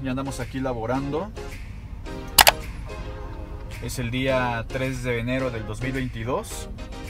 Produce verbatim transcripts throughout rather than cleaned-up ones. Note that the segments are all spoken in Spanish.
ya andamos aquí laborando. Es el día tres de enero del dos mil veintidós.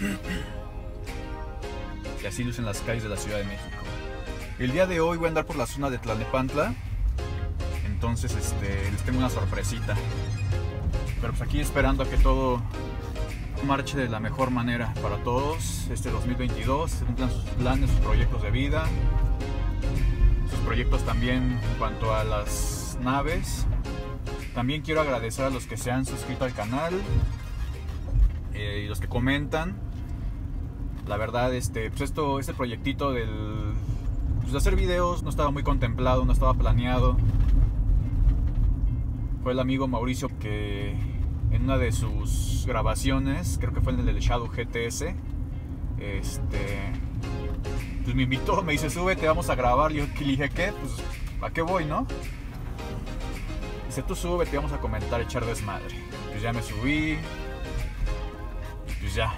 Y así lucen las calles de la Ciudad de México. El día de hoy voy a andar por la zona de Tlalnepantla. Entonces este, les tengo una sorpresita. Pero pues aquí esperando a que todo marche de la mejor manera para todos este dos mil veintidós. Se cumplan sus planes, sus proyectos de vida, sus proyectos también en cuanto a las naves. También quiero agradecer a los que se han suscrito al canal eh, y los que comentan. La verdad, este, pues esto, este proyectito del, pues de hacer videos no estaba muy contemplado, no estaba planeado. Fue el amigo Mauricio que en una de sus grabaciones, creo que fue en el del Shadow G T S, este, pues me invitó, me dice, súbete, vamos a grabar. Yo le dije, ¿qué? Pues, ¿a qué voy, no? Dice, tú súbete, vamos a comentar, echar desmadre. Pues ya me subí. Pues ya.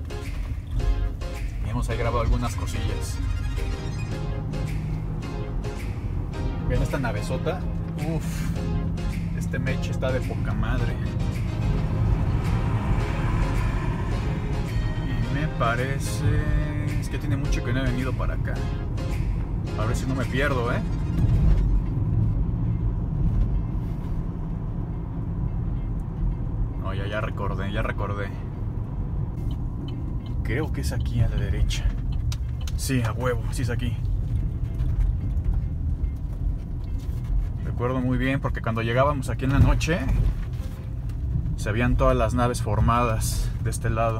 Y hemos ahí grabado algunas cosillas. Vean esta navezota. Uff. Este Meche está de poca madre. Y me parece... Es que tiene mucho que no he venido para acá. A ver si no me pierdo, ¿eh? Ya, ya recordé, ya recordé. Creo que es aquí a la derecha. Sí, a huevo, sí es aquí. Recuerdo muy bien porque cuando llegábamos aquí en la noche se veían todas las naves formadas de este lado.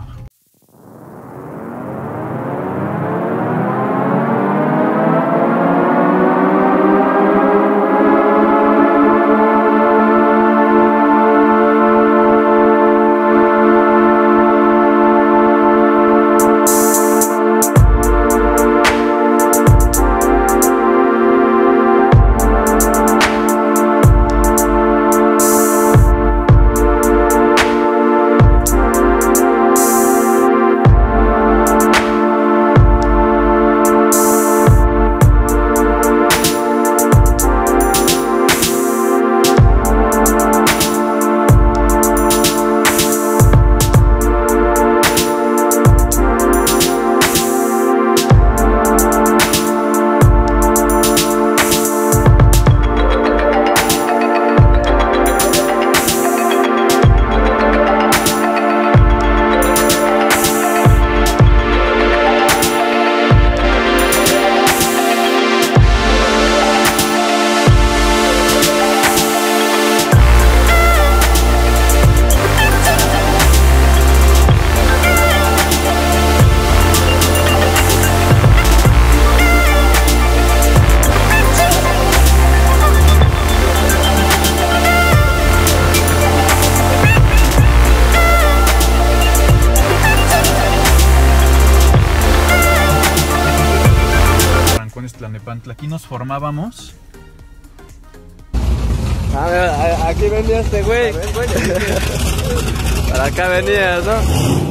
Aquí nos formábamos. A ver, a, aquí venía este güey. Para acá venías, ¿no?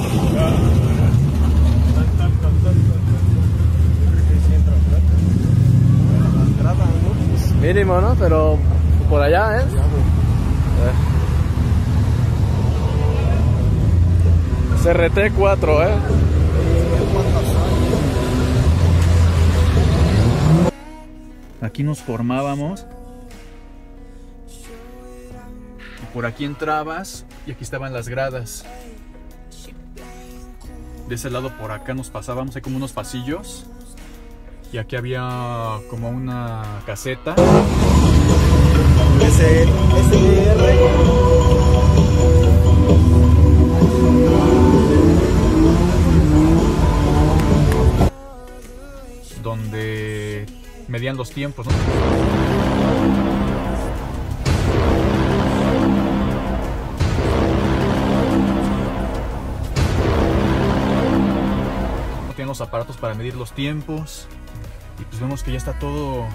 Mínimo, ¿no? Pero por allá, ¿eh? C R T cuatro, ¿eh? Aquí nos formábamos y por aquí entrabas y aquí estaban las gradas. De ese lado por acá nos pasábamos, hay como unos pasillos y aquí había como una caseta. S D R. Donde medían los tiempos, ¿no? Tienen los aparatos para medir los tiempos y pues vemos que ya está todo,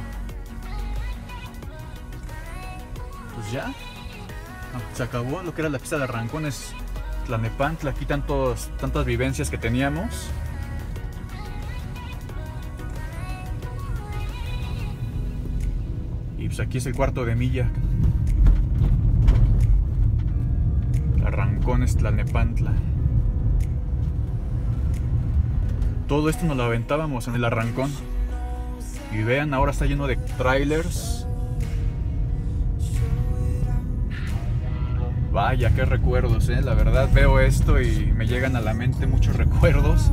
pues ya se acabó lo que era la pista de arrancones Tlalnepantla. Aquí tantos, tantas vivencias que teníamos. Y Y pues aquí es el cuarto de milla. Arrancones Tlalnepantla. Todo esto nos lo aventábamos en el arrancón. Y vean, ahora está lleno de trailers. Vaya, qué recuerdos, eh. La verdad veo esto y me llegan a la mente muchos recuerdos.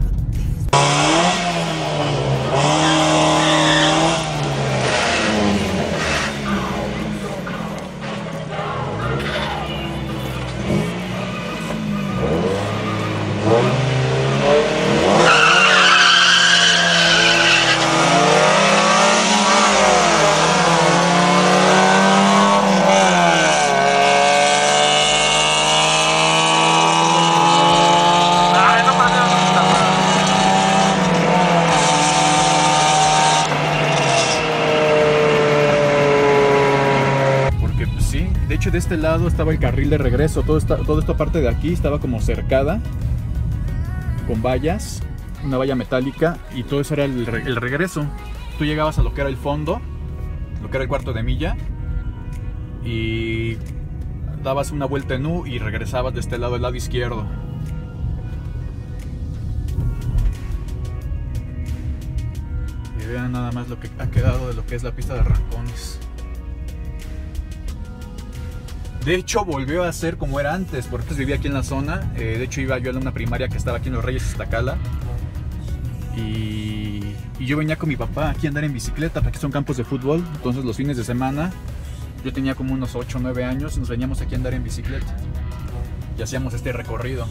De este lado estaba el carril de regreso, todo esta, toda esta parte de aquí estaba como cercada con vallas, una valla metálica, y todo eso era el, el regreso. Tú llegabas a lo que era el fondo, lo que era el cuarto de milla, y dabas una vuelta en U y regresabas de este lado, del lado izquierdo. Y vean nada más lo que ha quedado de lo que es la pista de arrancones. De hecho, volvió a ser como era antes, porque antes vivía aquí en la zona. Eh, de hecho, iba yo a una primaria que estaba aquí en Los Reyes, Iztacala. Y, y yo venía con mi papá aquí a andar en bicicleta, porque son campos de fútbol. Entonces, los fines de semana, yo tenía como unos ocho o nueve años, y nos veníamos aquí a andar en bicicleta. Y hacíamos este recorrido.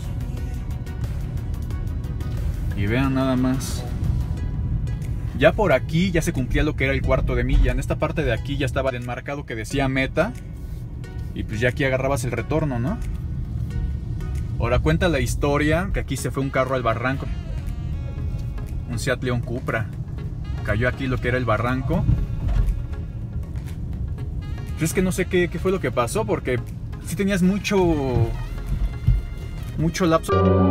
Y vean nada más. Ya por aquí ya se cumplía lo que era el cuarto de milla. En esta parte de aquí ya estaba enmarcado que decía meta. Y pues ya aquí agarrabas el retorno, ¿no? Ahora cuenta la historia que aquí se fue un carro al barranco. Un Seat León Cupra. Cayó aquí lo que era el barranco. Pues es que no sé qué, qué fue lo que pasó, porque sí tenías mucho... Mucho lapso.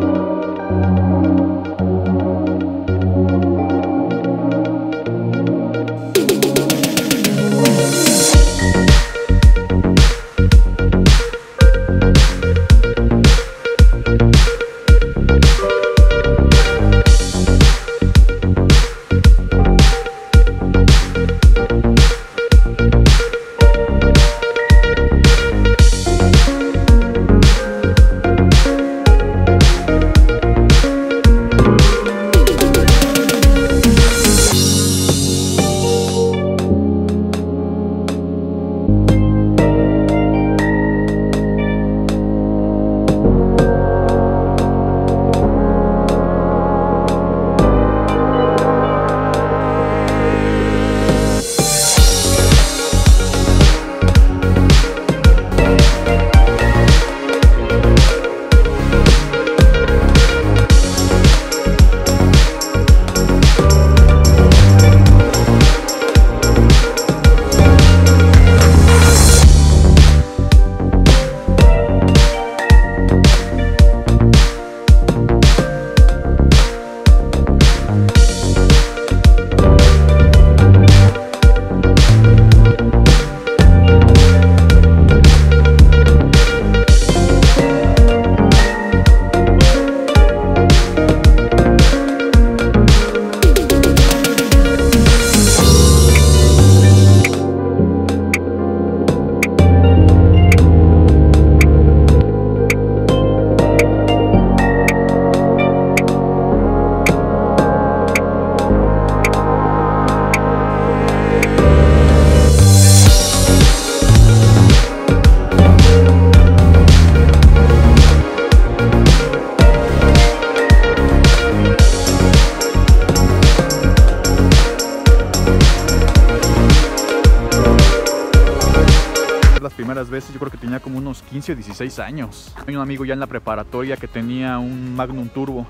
Primeras veces, yo creo que tenía como unos quince o dieciséis años. Hay un amigo ya en la preparatoria que tenía un Magnum Turbo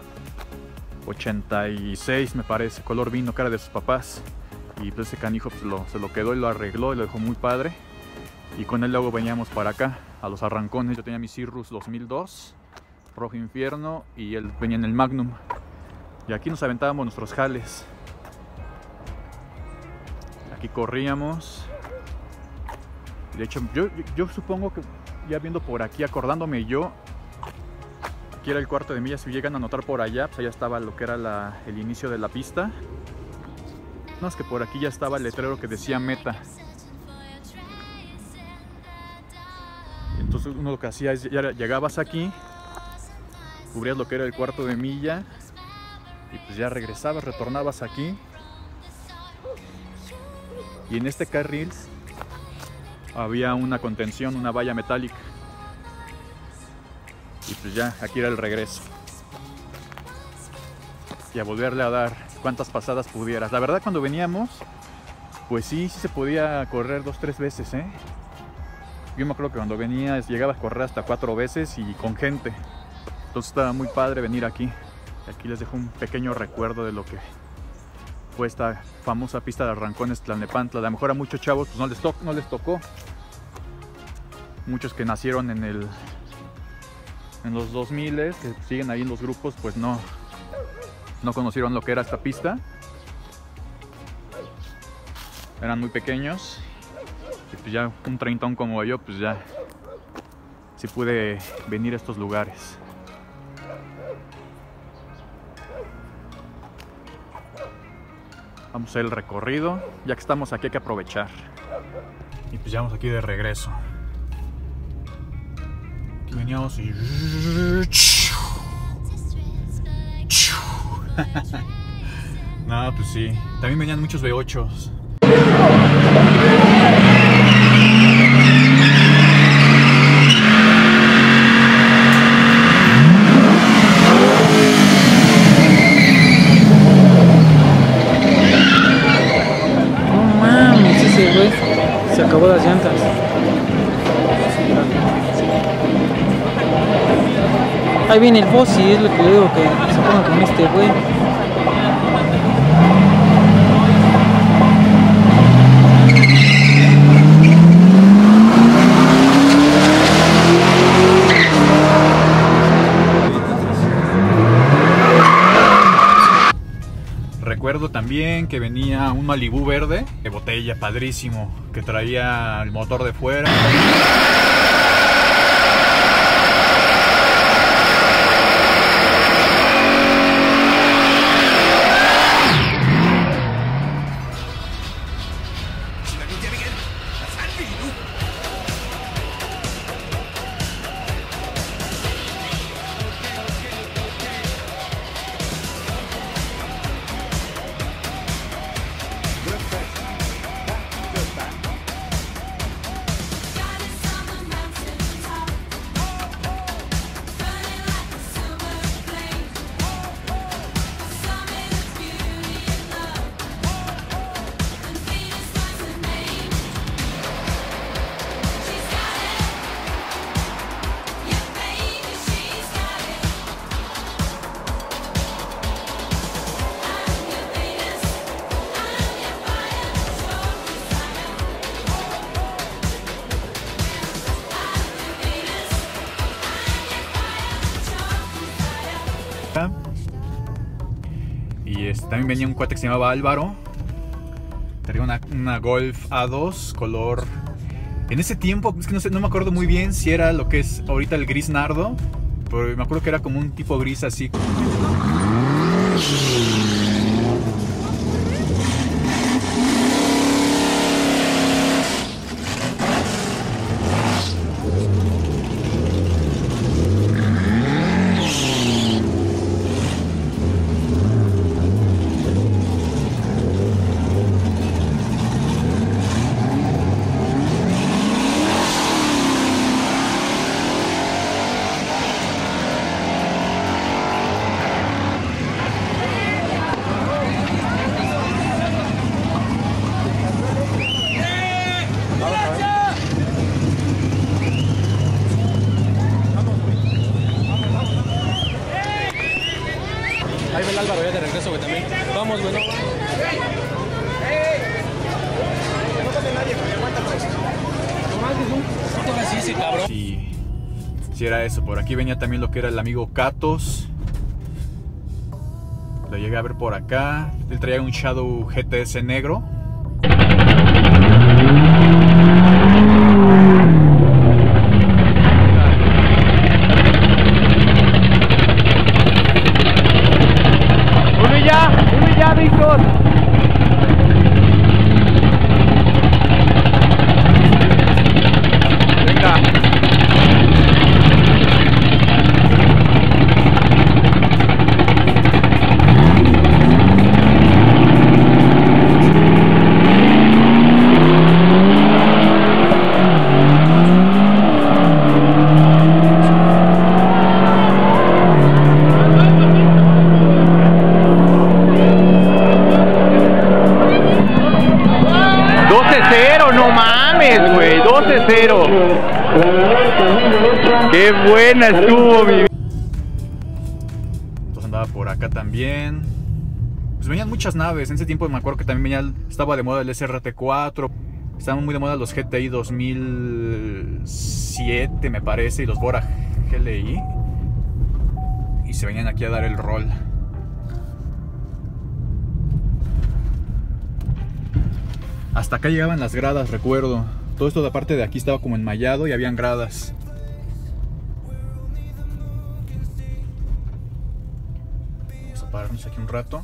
ochenta y seis, me parece, color vino, que era de sus papás. Y pues ese canijo pues, lo, se lo quedó y lo arregló y lo dejó muy padre. Y con él luego veníamos para acá, a los arrancones. Yo tenía mi Cirrus dos mil dos, rojo infierno, y él venía en el Magnum. Y aquí nos aventábamos nuestros jales. Aquí corríamos. De hecho, yo, yo, yo supongo que ya viendo por aquí, acordándome yo, aquí era el cuarto de milla. Si llegan a notar por allá, pues allá estaba lo que era la, el inicio de la pista. No, es que por aquí ya estaba el letrero que decía meta. Entonces uno lo que hacía es, ya llegabas aquí, cubrías lo que era el cuarto de milla y pues ya regresabas, retornabas aquí. Y en este carril había una contención, una valla metálica. Y pues ya, aquí era el regreso. Y a volverle a dar cuantas pasadas pudieras. La verdad, cuando veníamos, pues sí, sí se podía correr dos, tres veces, ¿eh? Yo me acuerdo que cuando venía llegaba a correr hasta cuatro veces y con gente. Entonces estaba muy padre venir aquí. Aquí les dejo un pequeño recuerdo de lo que fue esta famosa pista de arrancones Tlalnepantla. A lo mejor a muchos chavos pues no les, to no les tocó. Muchos que nacieron en el en los dos mil, que siguen ahí en los grupos, pues no, no conocieron lo que era esta pista. Eran muy pequeños. Y pues ya un treintón como yo, pues ya sí pude venir a estos lugares. Vamos a hacer el recorrido. Ya que estamos aquí hay que aprovechar. Y pues ya vamos aquí de regreso. Aquí veníamos y... No, pues sí. También venían muchos V ochos. Se acabó las llantas. Ahí viene el boss y es lo que le digo, que se ponga con este güey. Recuerdo también que venía un Malibu verde de botella, padrísimo, que traía el motor de fuera. Y este, también venía un cuate que se llamaba Álvaro. Traía una, una Golf A dos color... En ese tiempo, es que no sé, no me acuerdo muy bien si era lo que es ahorita el gris nardo, pero me acuerdo que era como un tipo gris así. Ahí ve el Álvaro ya de regreso, güey, también. Vamos, güey, no. Sí, sí, cabrón. Sí, sí era eso. Por aquí venía también lo que era el amigo Catos. Lo llegué a ver por acá. Él traía un Shadow G T S negro. de cero. Qué buena estuvo, mi. Entonces andaba por acá también. Pues venían muchas naves. En ese tiempo me acuerdo que también venía, estaba de moda el S R T cuatro. Estaban muy de moda los G T I dos mil siete, me parece, y los Bora G L I. Y se venían aquí a dar el rol. Hasta acá llegaban las gradas, recuerdo. Todo esto de parte de aquí estaba como enmayado y habían gradas. Vamos a pararnos aquí un rato.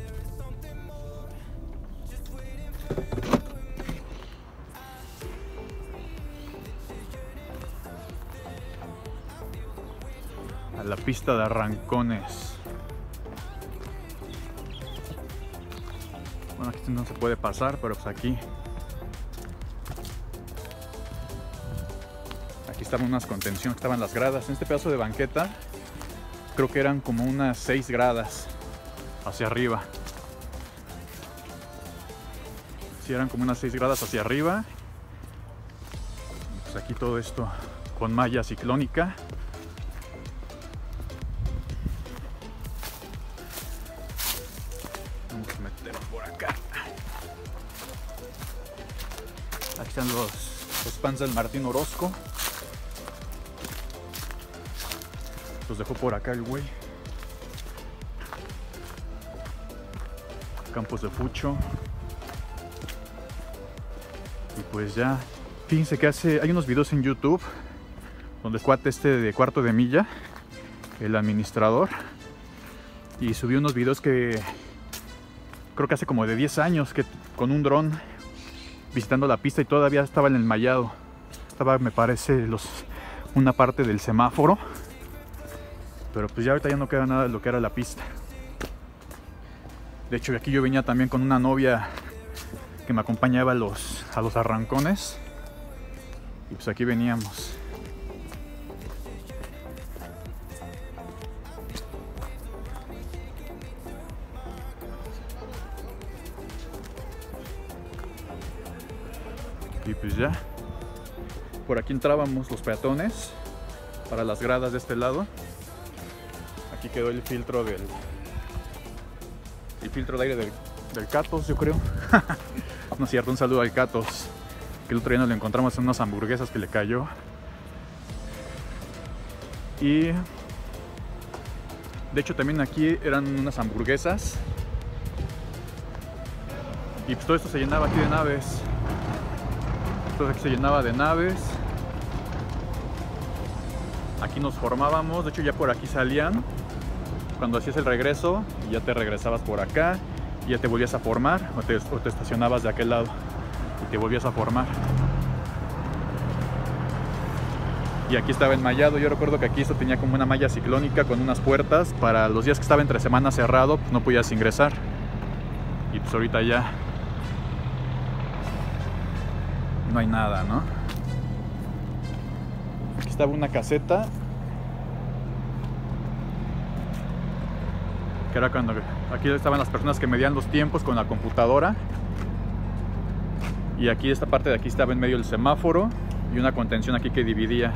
A la pista de arrancones. Bueno, aquí no se puede pasar, pero pues aquí Aquí estaban unas contenciones, estaban las gradas. En este pedazo de banqueta creo que eran como unas seis gradas hacia arriba. Sí, eran como unas seis gradas hacia arriba. Pues aquí todo esto con malla ciclónica. Vamos a meternos por acá. Aquí están los, los pants del Martín Orozco. Los dejó por acá el güey. Campos de Fucho. Y pues ya. Fíjense que hace, hay unos videos en YouTube donde el cuate este de Cuarto de Milla, el administrador, y subió unos videos que creo que hace como de diez años, que con un dron visitando la pista y todavía estaba en el enmayado. Estaba, me parece, los, una parte del semáforo. Pero pues ya ahorita ya no queda nada de lo que era la pista. De hecho, aquí yo venía también con una novia que me acompañaba a los, a los arrancones. Y pues aquí veníamos. Y pues ya. Por aquí entrábamos los peatones para las gradas de este lado. Aquí quedó el filtro del el filtro de aire del, del Catos, yo creo. No es cierto, un saludo al Catos, que el otro día nos lo encontramos en unas hamburguesas que le cayó. Y de hecho también aquí eran unas hamburguesas. Y pues todo esto se llenaba aquí de naves. Todo aquí se llenaba de naves. Aquí nos formábamos, de hecho ya por aquí salían. Cuando hacías el regreso, ya te regresabas por acá y ya te volvías a formar, o te, o te estacionabas de aquel lado y te volvías a formar. Y aquí estaba enmayado. Yo recuerdo que aquí esto tenía como una malla ciclónica con unas puertas. Para los días que estaba entre semana cerrado, pues no podías ingresar. Y pues ahorita ya no hay nada, ¿no? Aquí estaba una caseta, que era cuando aquí estaban las personas que medían los tiempos con la computadora. Y aquí esta parte de aquí estaba en medio el semáforo y una contención aquí que dividía.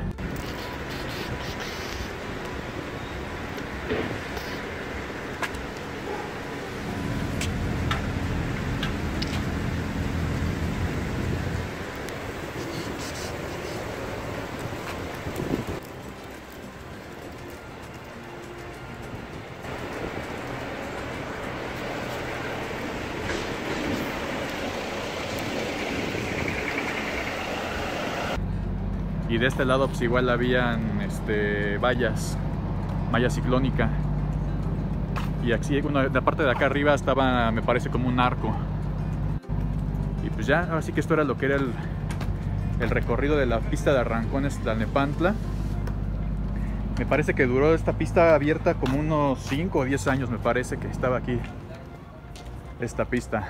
Y de este lado pues igual habían este, vallas, malla ciclónica. Y aquí, bueno, de la parte de acá arriba estaba, me parece, como un arco. Y pues ya, ahora sí que esto era lo que era el, el recorrido de la pista de arrancones Tlalnepantla. Me parece que duró esta pista abierta como unos cinco o diez años, me parece que estaba aquí esta pista.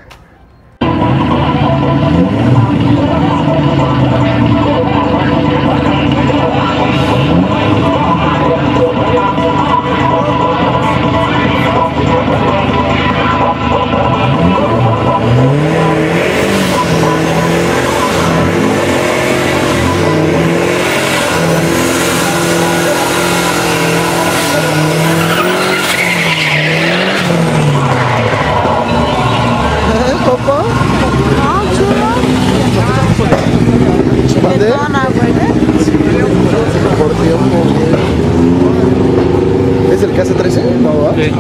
Casa trece? No, ¿va? Sí.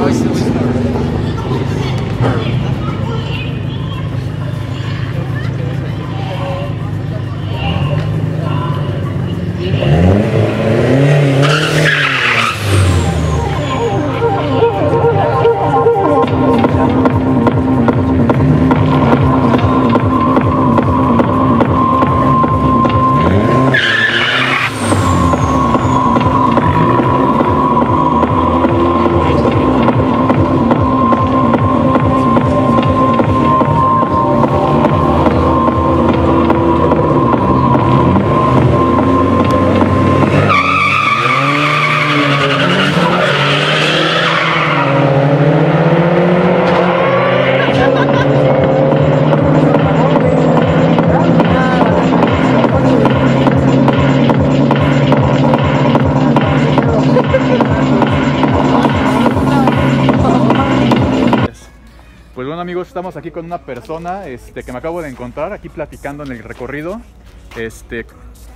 Pues bueno amigos, estamos aquí con una persona este, que me acabo de encontrar aquí platicando en el recorrido. Este,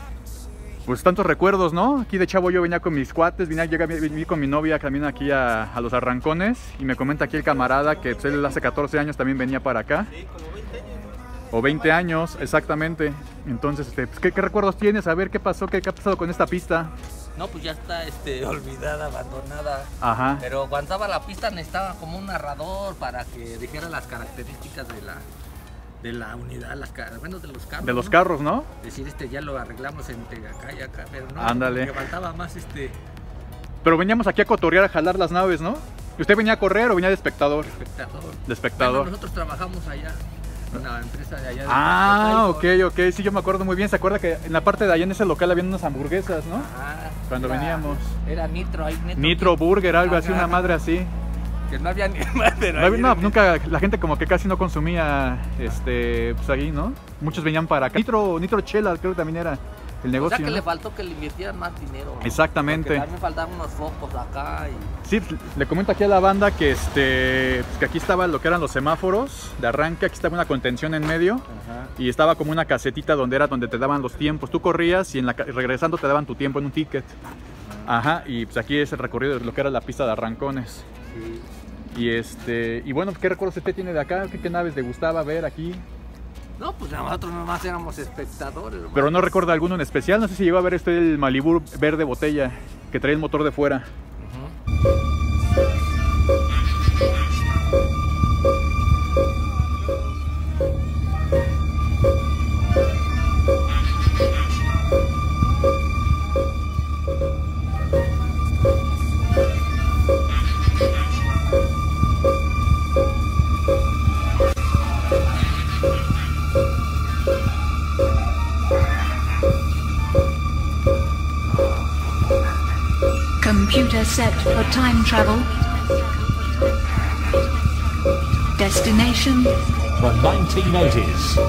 pues tantos recuerdos, ¿no? Aquí de chavo yo venía con mis cuates, vine, llegué, vine con mi novia también aquí a, a los Arrancones. Y me comenta aquí el camarada que pues, él hace catorce años también venía para acá. Sí, como veinte años. O veinte años, exactamente. Entonces, este, pues, ¿qué, ¿qué recuerdos tienes? A ver, ¿qué pasó? ¿Qué, qué ha pasado con esta pista? No, pues ya está este, olvidada, abandonada. Ajá. Pero cuando estaba la pista necesitaba como un narrador para que dijera las características de la, de la unidad, las, bueno, de los carros. De los ¿no? carros, ¿no? Decir, este, ya lo arreglamos entre acá y acá, pero no. Ándale. Me faltaba más este... Pero veníamos aquí a cotorrear, a jalar las naves, ¿no? ¿Y usted venía a correr o venía de espectador? espectador. De espectador. Bueno, nosotros trabajamos allá, en la empresa de allá. De Ah, de ok, ok, sí, yo me acuerdo muy bien. ¿Se acuerda que en la parte de allá en ese local había unas hamburguesas, no? Ah, Cuando era, veníamos. Era Nitro, ahí Nitro. Nitro Burger, algo así, Ajá. una madre así. Que no había ni más, pero No, ahí no, era- nunca, la gente como que casi no consumía, este, pues ahí, ¿no? Muchos venían para acá. Nitro, Nitro Chela, creo que también era el O negocio, sea que ¿no? le faltó que le invirtieran más dinero. ¿no? Exactamente. Porque también faltaban unos focos acá y... Sí, le comento aquí a la banda que, este, pues que aquí estaba lo que eran los semáforos de arranque, aquí estaba una contención en medio. Ajá. Y estaba como una casetita donde era donde te daban los tiempos. Tú corrías y en la, regresando te daban tu tiempo en un ticket. Ajá, y pues aquí es el recorrido de lo que era la pista de Arrancones. Sí. Y este, y bueno, ¿qué recuerdos usted tiene de acá? ¿Qué, qué naves le gustaba ver aquí? No, pues nosotros nomás éramos espectadores. ¿no? Pero no recuerda alguno en especial. No sé si llegó a ver este el Malibu verde botella que traía el motor de fuera. Ujú. Computer set for time travel. Destination, The nineteen eighties.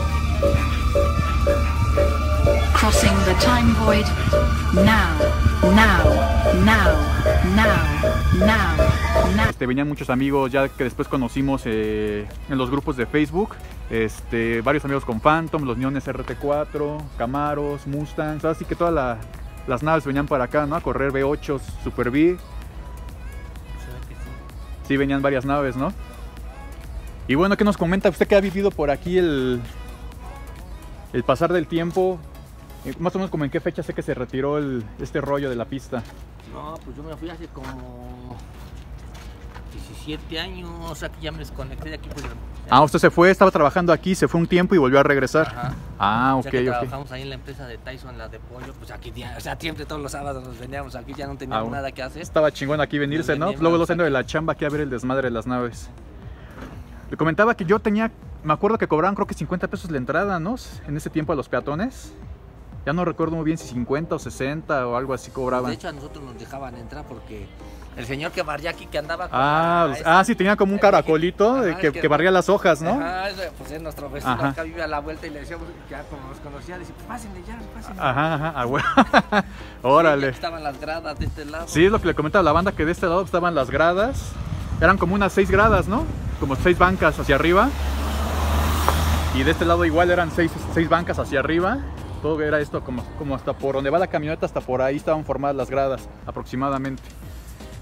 crossing the time void. Now, now, now, now, now, now. Este, venían muchos amigos ya que después conocimos eh, en los grupos de Facebook. Este, varios amigos con Phantom, los Neones R T cuatro, Camaros, Mustangs. Así que todas la, las naves venían para acá, ¿no? A correr V ocho, Super V. Se ve que sí. Sí, venían varias naves, ¿no? Y bueno, ¿qué nos comenta usted que ha vivido por aquí el, el pasar del tiempo? Eh, Más o menos como en qué fecha sé que se retiró el, este rollo de la pista. No, pues yo me fui hace como diecisiete años, o sea que ya me desconecté de aquí. Pues, ya- Ah, usted se fue, estaba trabajando aquí, se fue un tiempo y volvió a regresar. Ajá. Ah, O ok, sea que ok. trabajamos ahí en la empresa de Tyson, la de pollo, pues aquí ya, o sea, siempre todos los sábados nos veníamos aquí, ya no teníamos Ah, nada que hacer. Estaba chingón aquí venirse, ¿no? veníamos Luego lo aquí. haciendo de la chamba aquí a ver el desmadre de las naves. Le comentaba que yo tenía, me acuerdo que cobraban creo que cincuenta pesos la entrada, ¿no? En ese tiempo a los peatones. Ya no recuerdo muy bien si cincuenta o sesenta o algo así cobraban. De hecho a nosotros nos dejaban entrar porque el señor que barría aquí, que andaba con Ah, la- los- esa- ah, sí, tenía como un caracolito de Ajá, que, el que- que barría las hojas, ¿no? Ajá, ese, pues es nuestro vecino, Ajá. acá vive a la vuelta y le decíamos que ya como nos conocía, decía, pues pásenle ya, pásenle. Ajá, ajá, ah, bueno. Sí, aquí Órale. estaban las gradas de este lado. Sí, es lo que le comentaba a la banda, que de este lado estaban las gradas. Eran como unas seis gradas, ¿no? Como seis bancas hacia arriba. Y de este lado igual eran seis, seis bancas hacia arriba. Todo era esto como, como hasta por donde va la camioneta, hasta por ahí estaban formadas las gradas aproximadamente.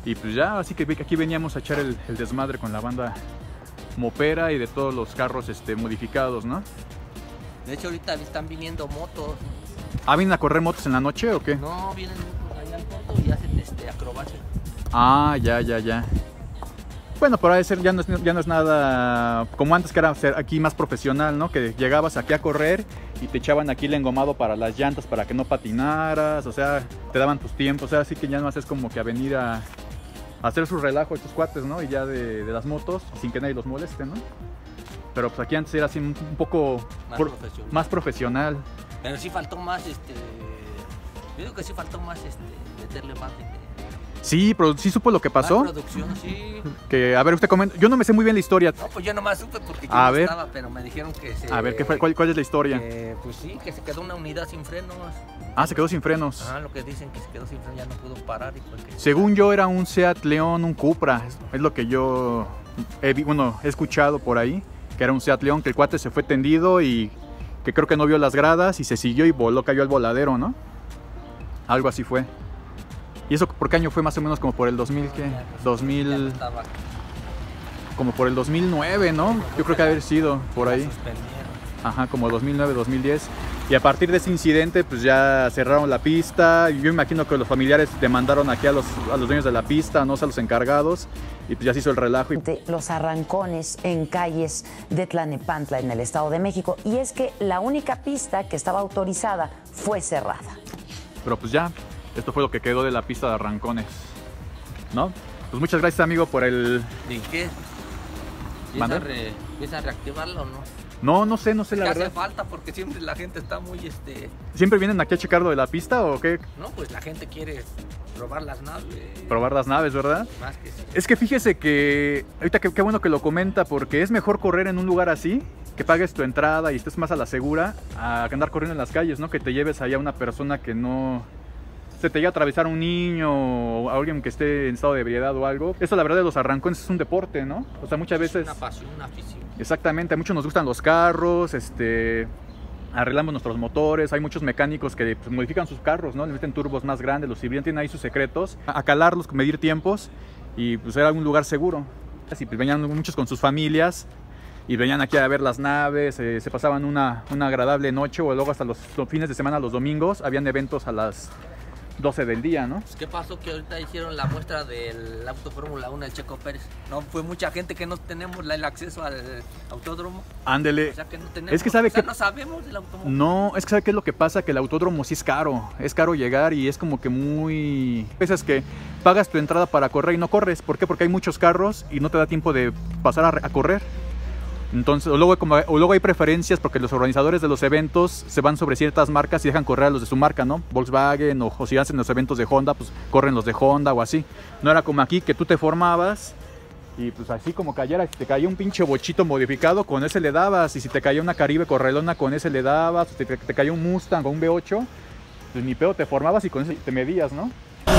Y pues ya, así que aquí veníamos a echar el, el desmadre con la banda mopera y de todos los carros este, modificados, ¿no? De hecho, ahorita están viniendo motos. ¿Ah, vienen a correr motos en la noche o qué? No, vienen motos allá al fondo y hacen este, acrobacia. Ah, ya, ya, ya. Bueno, para ser ya no, es, ya no es nada como antes, que era ser aquí más profesional, ¿no? Que llegabas aquí a correr y te echaban aquí el engomado para las llantas para que no patinaras, o sea, te daban tus tiempos, o sea, así que ya no es como que a venir a, a hacer su relajo estos cuates, ¿no? Y ya de, de las motos, sin que nadie los moleste, ¿no? Pero pues aquí antes era así un, un poco Más por, profesional. más profesional. Pero sí faltó más, este... Yo digo que sí faltó más, este, meterle más dinero. Sí, pero sí supo lo que pasó. Más producción, sí. Que, a ver, usted comenta. Yo no me sé muy bien la historia. No, pues yo nomás supe porque yo A no ver. estaba, pero me dijeron que se... A ver, ¿qué fue? ¿Cuál, cuál es la historia? que, pues sí, que se quedó una unidad sin frenos. Ah, se quedó sin frenos. Ah, lo que dicen que se quedó sin frenos, ya no pudo parar. Y pues que... Según yo era un Seat León, un Cupra. Es lo que yo he, vi- bueno, he escuchado por ahí. Que era un Seat León, que el cuate se fue tendido y que creo que no vio las gradas y se siguió y voló, cayó al voladero, ¿no? Algo así fue. ¿Y eso por qué año fue? Más o menos como por el dos mil, ¿qué? Ya no dos mil, estaba, como por el dos mil nueve, ¿no? Yo creo que haber sido por la ahí. suspendieron. Ajá, como dos mil nueve, dos mil diez. Y a partir de ese incidente, pues ya cerraron la pista. Yo imagino que los familiares demandaron aquí a los, a los dueños de la pista, no sé, a los encargados. Y pues ya se hizo el relajo. Y... Los arrancones en calles de Tlalnepantla, en el Estado de México. Y es que la única pista que estaba autorizada fue cerrada. Pero pues ya, esto fue lo que quedó de la pista de arrancones, ¿no? Pues muchas gracias, amigo, por el... ¿Y qué? ¿Mande? ¿Piensa, re, ¿Piensa reactivarlo o no? No, no sé, no sé Es la que hace verdad. falta porque siempre la gente está muy, este... ¿Siempre vienen aquí a checar lo de la pista o qué? No, pues la gente quiere probar las naves. Probar las naves, ¿verdad? Más que sí. Es que fíjese que, ahorita qué, qué bueno que lo comenta, porque es mejor correr en un lugar así, que pagues tu entrada y estés más a la segura, a andar corriendo en las calles, ¿no? Que te lleves allá a una persona que no... se te llegue a atravesar un niño o alguien que esté en estado de ebriedad o algo. Eso, la verdad, de los arrancones es un deporte, ¿no? O sea, muchas veces... Una pasión, una afición. Exactamente, a muchos nos gustan los carros, este, arreglamos nuestros motores, hay muchos mecánicos que pues, modifican sus carros, ¿no? Le meten turbos más grandes, los híbridos tienen ahí sus secretos, a calarlos, medir tiempos y pues era un lugar seguro. Así pues venían muchos con sus familias y venían aquí a ver las naves, eh, se pasaban una, una agradable noche o luego hasta los, los fines de semana, los domingos, habían eventos a las doce del día, ¿no? Pues, ¿qué pasó? Que ahorita hicieron la muestra del Auto Fórmula uno del Checo Pérez. No, fue mucha gente que no tenemos la- el acceso al autódromo. Ándele. O sea, que no tenemos. Es que sabe o sea, que- no sabemos del automóvil. No, es que ¿sabe qué es lo que pasa? Que el autódromo sí es caro, es caro llegar y es como que muy... A veces que pagas tu entrada para correr y no corres, ¿por qué? Porque hay muchos carros y no te da tiempo de pasar a, a correr. Entonces, o luego, como, o luego hay preferencias porque los organizadores de los eventos se van sobre ciertas marcas y dejan correr a los de su marca, ¿no? Volkswagen o, o si hacen los eventos de Honda, pues corren los de Honda o así. No era como aquí que tú te formabas y pues así como cayera, si te caía un pinche bochito modificado, con ese le dabas. Y si te caía una Caribe correlona, con ese le dabas. Si te, te caía un Mustang o un V ocho, pues ni pedo, te formabas y con ese te medías, ¿no?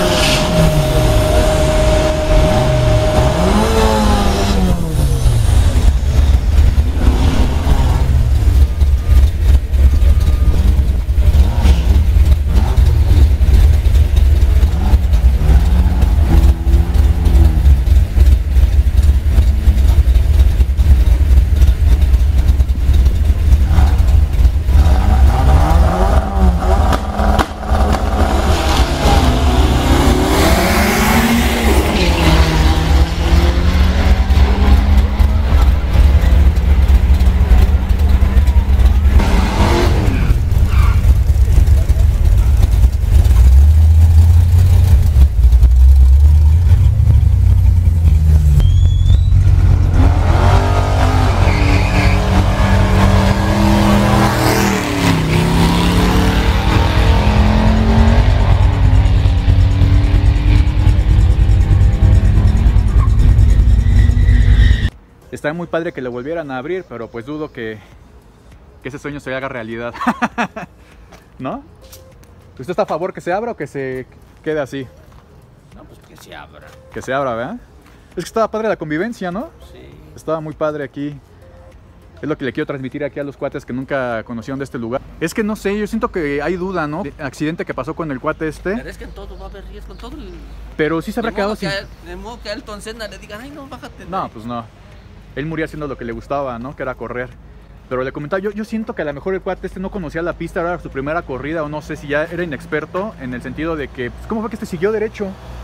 Estaría muy padre que lo volvieran a abrir, pero pues dudo que, que ese sueño se haga realidad. ¿No? ¿Usted está a favor que se abra o que se quede así? No, pues que se abra. Que se abra, ¿verdad? Es que estaba padre la convivencia, ¿no? Sí. Estaba muy padre aquí. Es lo que le quiero transmitir aquí a los cuates que nunca conocieron de este lugar. Es que no sé, yo siento que hay duda, ¿no? El accidente que pasó con el cuate este. Pero es que en todo va a haber riesgo, en todo el... Pero sí se habrá de quedado modo que sin... a- De modo que a Ayrton Senna le digan, ay no, bájate. No, pues no. Él murió haciendo lo que le gustaba, ¿no? Que era correr. Pero le comentaba, yo, yo siento que a lo mejor el cuate este no conocía la pista, era su primera corrida, o no sé si ya era inexperto, en el sentido de que, pues, ¿cómo fue que este siguió derecho?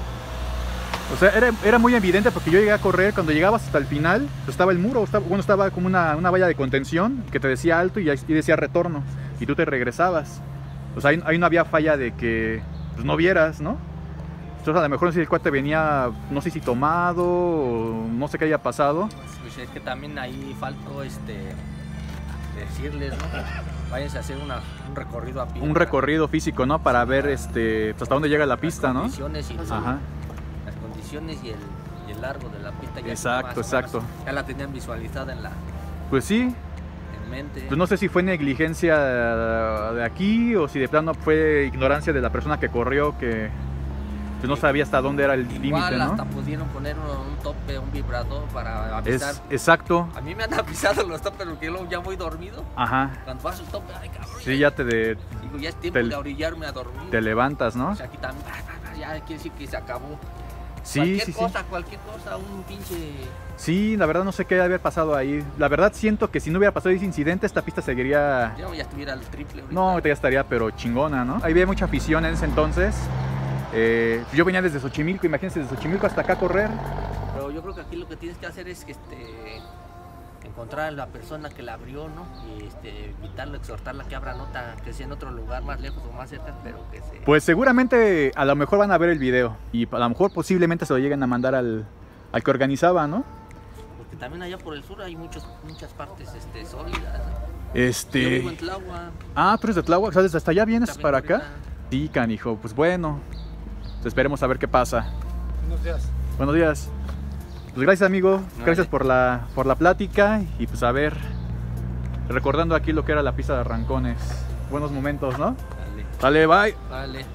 O sea, era, era muy evidente porque yo llegué a correr, cuando llegabas hasta el final, pues, estaba el muro, estaba, bueno, estaba como una, una valla de contención que te decía alto y, ahí- y decía retorno, y tú te regresabas. O sea, ahí, ahí no había falla de que pues, no vieras, ¿no? Entonces a lo mejor no sé si el cuate venía, no sé si tomado, o no sé qué haya pasado. Pues es que también ahí faltó este decirles, ¿no? Váyanse a hacer una, un recorrido a pie. Un recorrido físico, ¿no? Para ver este, pues, hasta dónde llega la pista, las ¿no? condiciones y Ajá. las condiciones y el, y el largo de la pista. Ya Exacto, más o menos exacto. Ya la tenían visualizada en la Pues sí, en mente. pues no sé si fue negligencia de aquí o si de plano fue ignorancia de la persona que corrió, que pues no sabía hasta dónde era el límite, Igual ¿no? hasta pudieron poner un, un tope, un vibrador para avisar. Es exacto, A mí me han avisado los topes porque yo ya voy dormido. ajá. Cuando paso el tope, ay cabrón. Sí, ya te, de- Digo, ya es tiempo te- de orillarme a dormir. te levantas, ¿no? O sea, aquí también, ya quiere decir que se acabó. Sí, cualquier sí, sí. cosa, cualquier cosa, un pinche... Sí, la verdad no sé qué haber pasado ahí. La verdad siento que si no hubiera pasado ese incidente, esta pista seguiría... Yo ya estuviera al triple ahorita. No, ahorita ya estaría, pero chingona, ¿no? Ahí había mucha afición en ese entonces. Eh, yo venía desde Xochimilco, imagínense, desde Xochimilco hasta acá a correr. Pero yo creo que aquí lo que tienes que hacer es que este, encontrar a la persona que la abrió, ¿no? Y este, invitarla, exhortarla que abra nota, que sea en otro lugar más lejos o más cerca, pero que se... Pues seguramente a lo mejor van a ver el video y a lo mejor posiblemente se lo lleguen a mandar al, al que organizaba, ¿no? Porque también allá por el sur hay muchos, muchas partes este, sólidas. Yo Este... vivo en Tláhuac. Ah, tú eres de Tláhuac, ¿sabes? ¿Hasta allá vienes también para acá? ahorita. Sí, canijo, pues bueno. Esperemos a ver qué pasa. Buenos días. Buenos días. Pues gracias, amigo. Gracias por la, por la plática y pues a ver, recordando aquí lo que era la pista de arrancones. Buenos momentos, ¿no? Dale, Dale, bye. dale.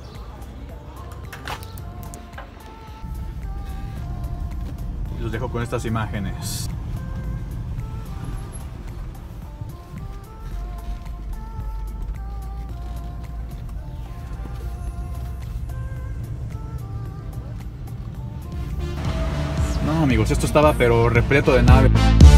Y los dejo con estas imágenes. No, amigos, esto estaba pero repleto de naves.